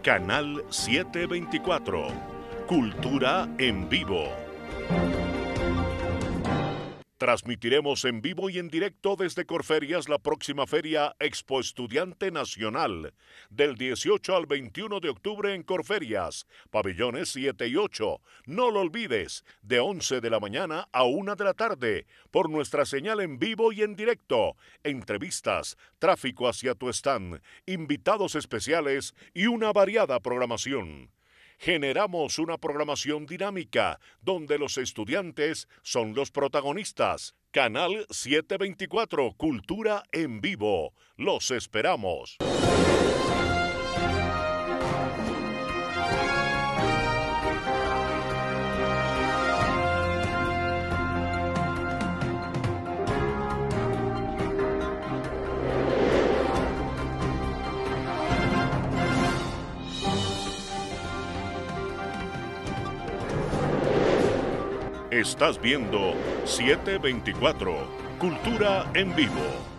Canal 724, Cultura en Vivo. Transmitiremos en vivo y en directo desde Corferias la próxima Feria Expo Estudiante Nacional, del 18 al 21 de octubre en Corferias, pabellones 7 y 8. No lo olvides, de 11 de la mañana a 1 de la tarde, por nuestra señal en vivo y en directo. Entrevistas, tráfico hacia tu stand, invitados especiales y una variada programación. Generamos una programación dinámica donde los estudiantes son los protagonistas. Canal 724, Cultura en Vivo. Los esperamos. Estás viendo 724, Cultura en Vivo.